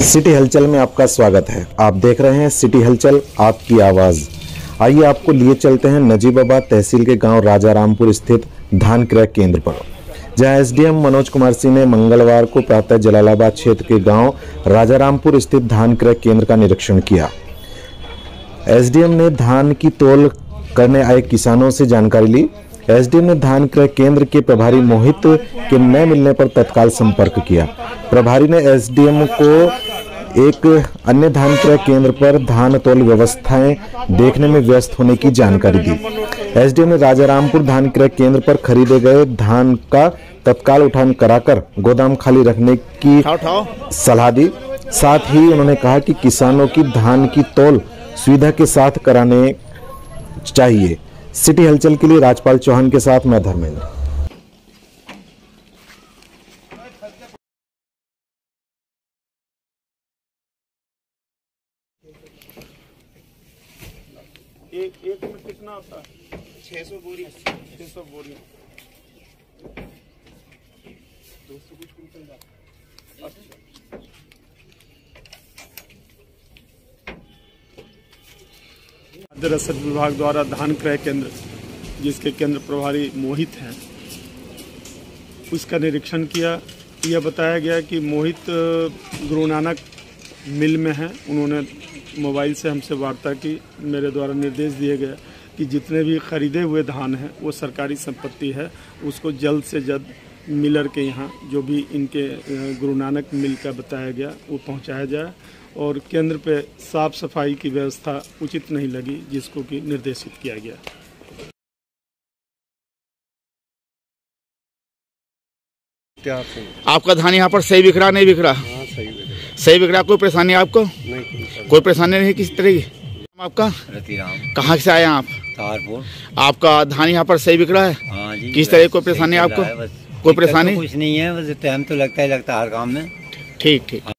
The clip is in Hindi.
सिटी हलचल में आपका स्वागत है। आप देख रहे हैं सिटी हलचल, आपकी आवाज। आइए आपको लिए चलते हैं नजीबाबाद तहसील के गांव राजारामपुर स्थित धान क्रय केंद्र पर, जहां एसडीएम मनोज कुमार सिंह ने मंगलवार को प्रातः जलालाबाद क्षेत्र के गांव राजारामपुर स्थित धान क्रय केंद्र का निरीक्षण किया। एसडीएम ने धान की तौल करने आए किसानों से जानकारी ली। एसडीएम ने धान क्रय केंद्र के प्रभारी मोहित के न मिलने पर तत्काल संपर्क किया। प्रभारी ने एसडीएम को एक अन्य धान क्रय केंद्र पर धान तौल व्यवस्थाएं देखने में व्यस्त होने की जानकारी दी। एसडीएम ने राजारामपुर धान क्रय केंद्र पर खरीदे गए धान का तत्काल उठान कराकर गोदाम खाली रखने की सलाह दी। साथ ही उन्होंने कहा कि किसानों की धान की तौल सुविधा के साथ कराने चाहिए। सिटी हलचल के लिए राजपाल चौहान के साथ मैं धर्मेंद्र। एक में कितना होता है? 600 बोरी 200 कुछ कुंटल जाता। अच्छा, रसद विभाग द्वारा धान क्रय केंद्र, जिसके केंद्र प्रभारी मोहित हैं, उसका निरीक्षण किया। यह बताया गया कि मोहित गुरु नानक मिल में हैं। उन्होंने मोबाइल से हमसे वार्ता की। मेरे द्वारा निर्देश दिए गए कि जितने भी खरीदे हुए धान हैं वो सरकारी संपत्ति है, उसको जल्द से जल्द मिलर के यहाँ जो भी इनके गुरु नानक मिल का बताया गया वो पहुँचाया जाए। और केंद्र पे साफ सफाई की व्यवस्था उचित नहीं लगी, जिसको कि निर्देशित किया गया। क्या आपका धान यहाँ पर सही बिक रहा नहीं बिक रहा? हाँ, सही बिक रहा। कोई परेशानी आपको? नहीं, कोई परेशानी नहीं किसी तरह की? आपका रतिराम। कहाँ से आए आप? तारपुर। आपका धान यहाँ पर सही बिक रहा है? हाँ जी। किस तरह कोई परेशानी आपको? कोई परेशानी? कुछ नहीं है, बस टाइम तो लगता है हर काम में। ठीक।